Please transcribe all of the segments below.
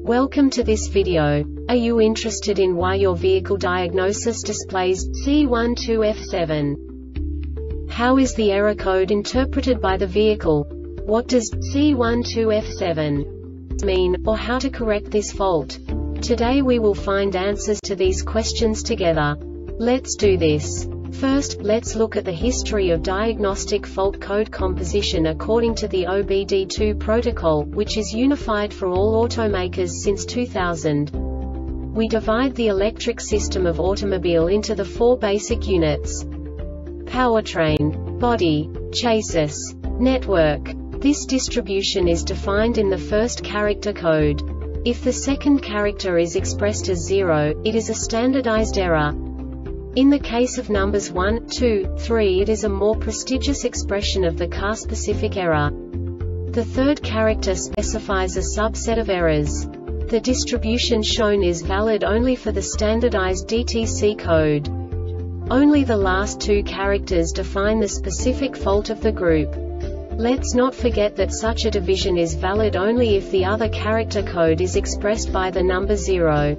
Welcome to this video. Are you interested in why your vehicle diagnosis displays C12F7? How is the error code interpreted by the vehicle? What does C12F7 mean, or how to correct this fault? Today we will find answers to these questions together. Let's do this. First, let's look at the history of diagnostic fault code composition according to the OBD2 protocol, which is unified for all automakers since 2000. We divide the electric system of automobile into the four basic units: powertrain, body, chassis, network. This distribution is defined in the first character code. If the second character is expressed as 0, it is a standardized error. In the case of numbers 1, 2, 3, it is a more prestigious expression of the car-specific error. The third character specifies a subset of errors. The distribution shown is valid only for the standardized DTC code. Only the last two characters define the specific fault of the group. Let's not forget that such a division is valid only if the other character code is expressed by the number 0.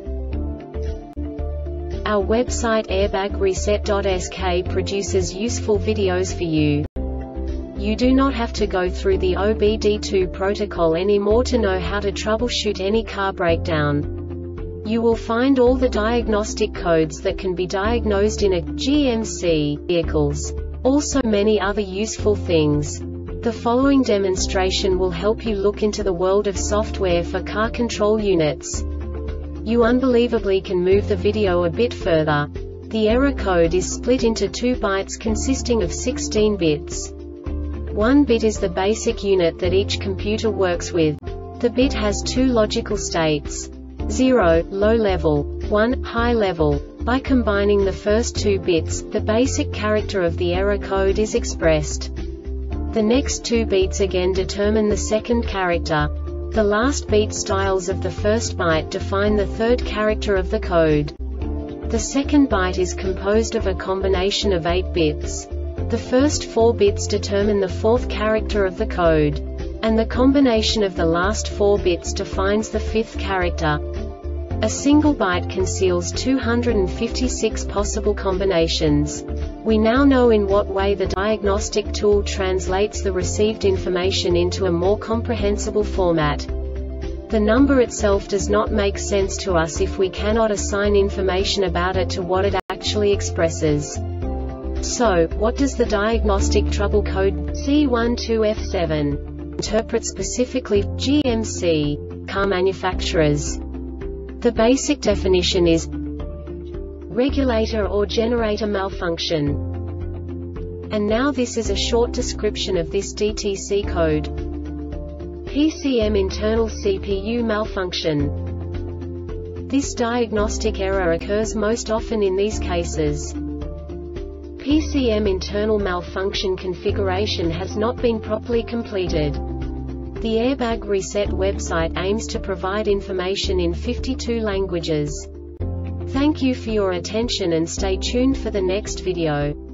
Our website airbagreset.sk produces useful videos for you. You do not have to go through the OBD2 protocol anymore to know how to troubleshoot any car breakdown. You will find all the diagnostic codes that can be diagnosed in a GMC vehicles. Also many other useful things. The following demonstration will help you look into the world of software for car control units. You unbelievably can move the video a bit further. The error code is split into 2 bytes consisting of 16 bits. 1 bit is the basic unit that each computer works with. The bit has 2 logical states: 0, low level, 1, high level. By combining the first 2 bits, the basic character of the error code is expressed. The next 2 beats again determine the second character. The last beat styles of the first byte define the third character of the code. The second byte is composed of a combination of 8 bits. The first 4 bits determine the fourth character of the code. And the combination of the last 4 bits defines the fifth character. A single byte conceals 256 possible combinations. We now know in what way the diagnostic tool translates the received information into a more comprehensible format. The number itself does not make sense to us if we cannot assign information about it to what it actually expresses. So, what does the diagnostic trouble code C12F7 interpret specifically for GMC car manufacturers? The basic definition is regulator or generator malfunction. And now this is a short description of this DTC code. PCM internal CPU malfunction. This diagnostic error occurs most often in these cases: PCM internal malfunction configuration has not been properly completed. The Airbag Reset website aims to provide information in 52 languages. Thank you for your attention and stay tuned for the next video.